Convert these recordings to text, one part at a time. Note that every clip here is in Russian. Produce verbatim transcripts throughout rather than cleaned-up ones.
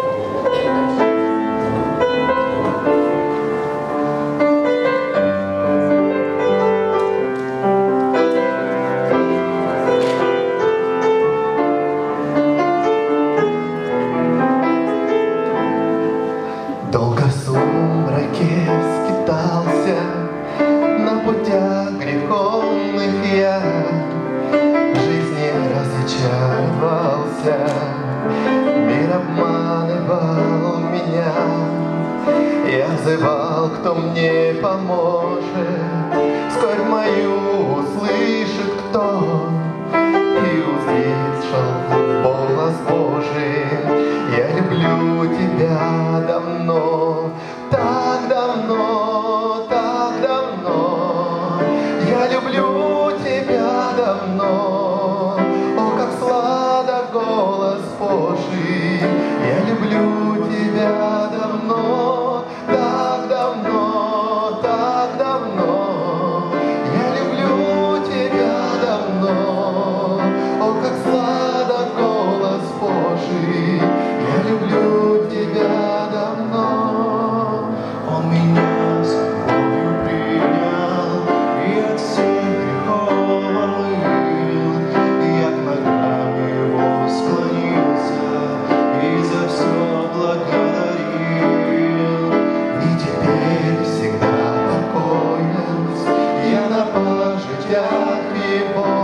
Долго в сумраке скитался, на путях греховных я в жизни разочаровался, мир обманывал меня. Я взывал, кто мне поможет, скорбь мою услышит кто, и услышал голос Божий: я люблю тебя давно, так давно, так давно. Я люблю тебя давно, о, как сладок голос Божий. Я люблю тебя давно, так давно, так давно. Я люблю тебя давно, о, как сладок голос Божий. Я люблю тебя давно. Он меня с любовью принял и от всех грехов омыл. Я к ногам его склонился и за все благодарил. И теперь всегда покоен я на пажитях его,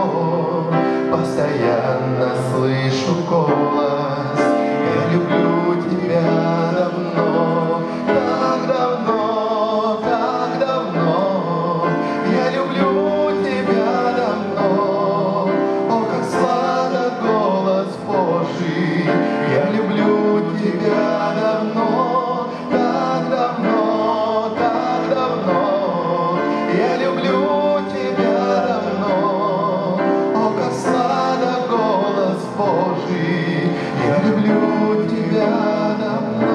постоянно слышу голос: я люблю тебя давно, так давно, так давно. Я люблю тебя давно, о, как сладок голос Божий. Я люблю тебя давно, так давно, так давно. Я люблю тебя давно, о, как сладок голос Божий. Я люблю тебя давно.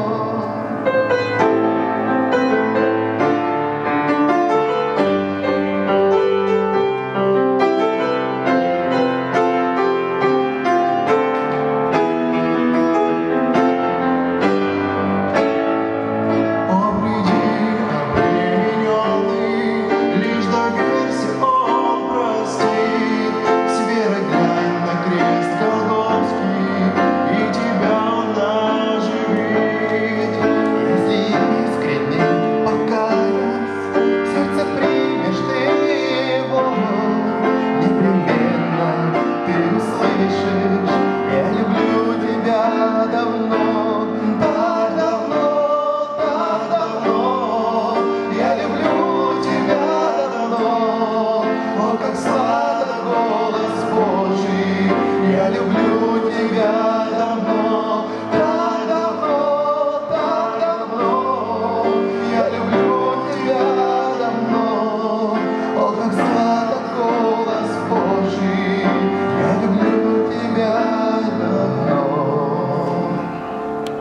О, приди, обремененный, лишь доверься, он простит. С верой глянь на крест Голгофский, и тебя он оживит. Если искренне покаясь, в сердце примешь ты его, непременно ты услышишь: я люблю тебя давно,